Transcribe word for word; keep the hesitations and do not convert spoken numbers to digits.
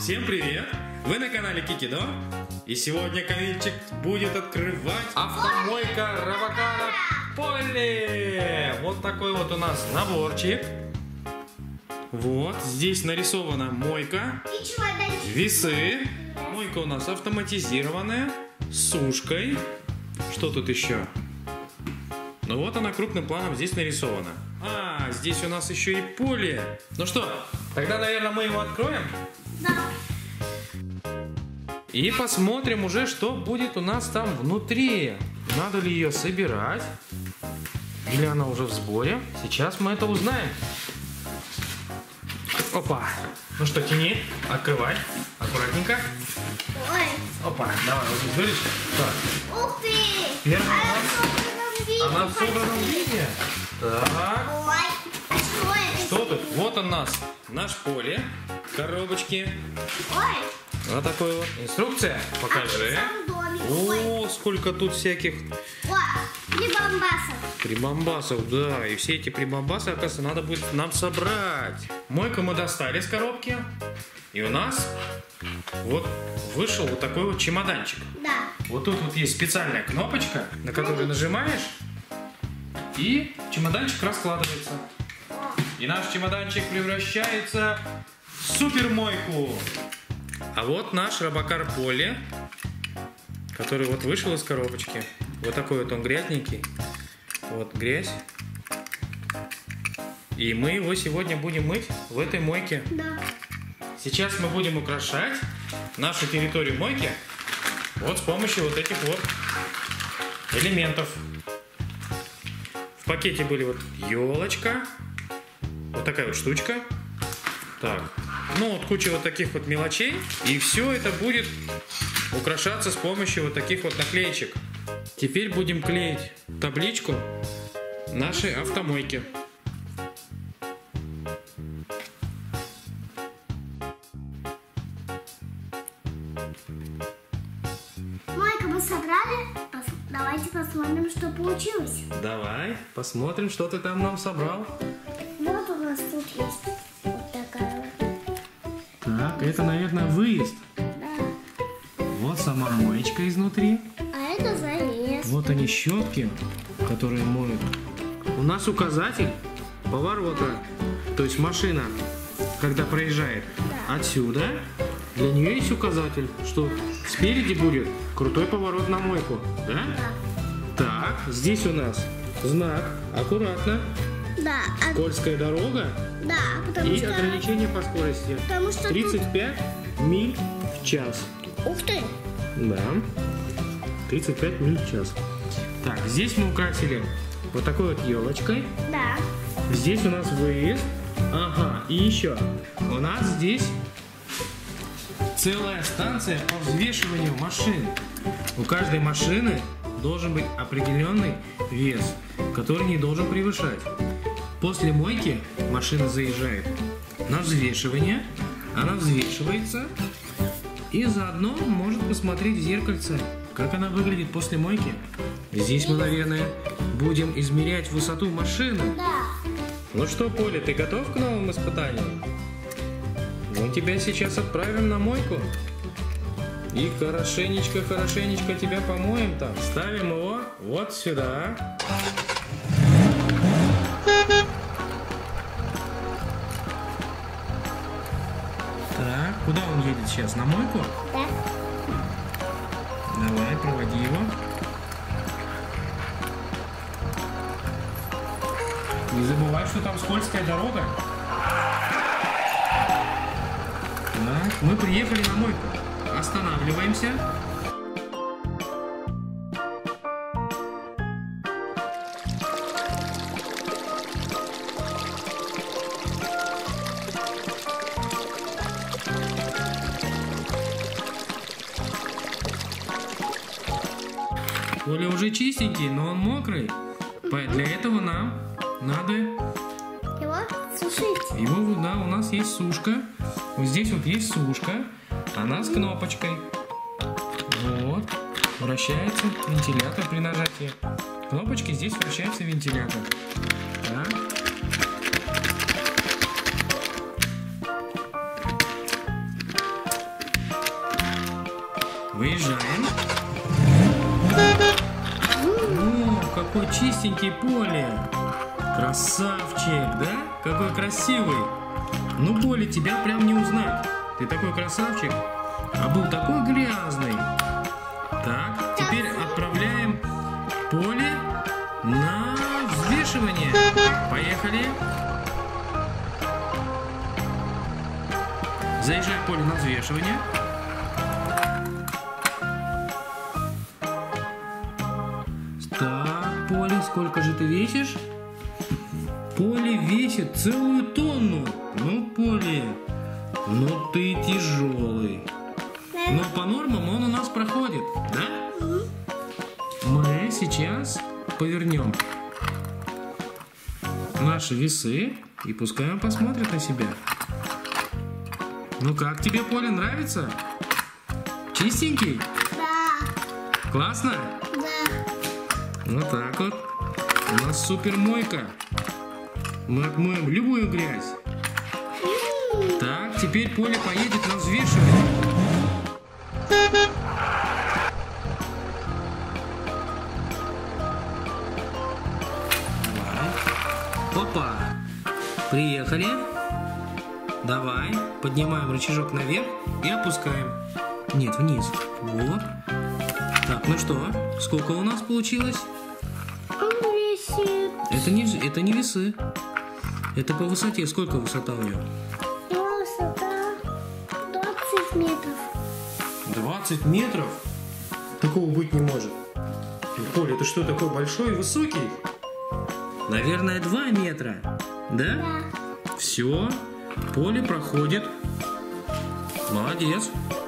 Всем привет! Вы на канале Кикидо. И сегодня Камильчик будет открывать автомойка Робокара Полли. Вот такой вот у нас наборчик. Вот, здесь нарисована мойка, весы. Мойка у нас автоматизированная, с сушкой. Что тут еще? Ну вот она крупным планом здесь нарисована. А, здесь у нас еще и Полли. Ну что, тогда, наверное, мы его откроем? Да. И посмотрим уже, что будет у нас там внутри. Надо ли ее собирать? Или она уже в сборе? Сейчас мы это узнаем. Опа. Ну что, тяни, открывай. Аккуратненько. Ой. Опа, давай, вот здесь вылечь. Так. Ух ты! Первый Она раз. в собранном виде. Она в собранном виде. Так. Ой. А что это? Что тут? Вот он у нас. Наш Полли. Коробочки. Ой. Вот такой вот. Инструкция. Покажи. А тут сам домик. Ой. О, сколько тут всяких Ой. Прибамбасов. прибамбасов, да. И все эти прибамбасы, оказывается, надо будет нам собрать. Мойку мы достали с коробки. И у нас вот вышел вот такой вот чемоданчик. Да. Вот тут вот есть специальная кнопочка, на которую нажимаешь, и чемоданчик раскладывается. И наш чемоданчик превращается в супермойку. А вот наш Робокар Полли, который вот вышел из коробочки. Вот такой вот он грязненький. Вот грязь. И мы его сегодня будем мыть в этой мойке. Да. Сейчас мы будем украшать нашу территорию мойки вот с помощью вот этих вот элементов. В пакете были вот елочка, вот такая вот штучка. Так, ну вот куча вот таких вот мелочей. И все это будет украшаться с помощью вот таких вот наклеечек. Теперь будем клеить табличку нашей автомойки. Мойку мы собрали. Пос- Давайте посмотрим, что получилось. Давай, посмотрим, что ты там нам собрал. Вот у нас тут есть вот такая вот. Так, это, наверное, выезд. Да. Вот сама моечка изнутри. А это заезд. Вот они щетки, которые моют. У нас указатель поворота. То есть машина, когда проезжает отсюда, для нее есть указатель, что спереди будет крутой поворот на мойку. Да? Да. Так, здесь у нас знак. Аккуратно. Да. а- Скользкая дорога Да, потому и что... ограничение по скорости. Потому что тридцать пять миль в час. тут... Ух ты! Да. тридцать пять миль в час. Так, здесь мы украсили вот такой вот елочкой. Да. Здесь у нас выезд. Ага, и еще. У нас здесь целая станция по взвешиванию машин. У каждой машины должен быть определенный вес, который не должен превышать. После мойки машина заезжает на взвешивание. Она взвешивается. И заодно может посмотреть в зеркальце, как она выглядит после мойки. Здесь мы, наверное, будем измерять высоту машины. Да. Ну что, Полли, ты готов к новым испытаниям? Мы тебя сейчас отправим на мойку. И хорошенечко-хорошенечко тебя помоем там. Ставим его вот сюда. Так, куда он едет сейчас? На мойку? Да. Давай, проводи его. Не забывай, что там скользкая дорога. Так, мы приехали на мойку. Останавливаемся. Коля уже чистенький, но он мокрый. Для этого нам надо Его сушить. его, да, у нас есть сушка. Вот здесь вот есть сушка. Она с кнопочкой. Вот. Вращается вентилятор при нажатии. Кнопочки, здесь вращается вентилятор. Так. Выезжаем. О, какой чистенький Поле. Красавчик, да? Какой красивый. Ну, Поле, тебя прям не узнать. Ты такой красавчик, а был такой грязный. Так, теперь отправляем Поле на взвешивание. Поехали. Заезжай, Поле, на взвешивание. Так, Поле, сколько же ты весишь? Поле весит целую тонну. Ну, Поле, ну ты тяжелый. Но по нормам он у нас проходит, да? Мы сейчас повернем наши весы и пускай он посмотрит на себя. Ну как тебе, Поле, нравится? Чистенький? Да. Классно? Да. Вот так вот. У нас супер мойка. Мы отмоем любую грязь. Так, теперь Поле поедет на взвешивание. Давай. Опа. Приехали. Давай. Поднимаем рычажок наверх и опускаем. Нет, вниз. Вот. Так, ну что? Сколько у нас получилось? Он весит. Это не, это не весы. Это по высоте. Сколько высота у нее? Его высота двадцать метров. двадцать метров? Такого быть не может. Поле, ты что, такой большой и высокий? Наверное, два метра. Да? Да. Все. Поле проходит. Молодец.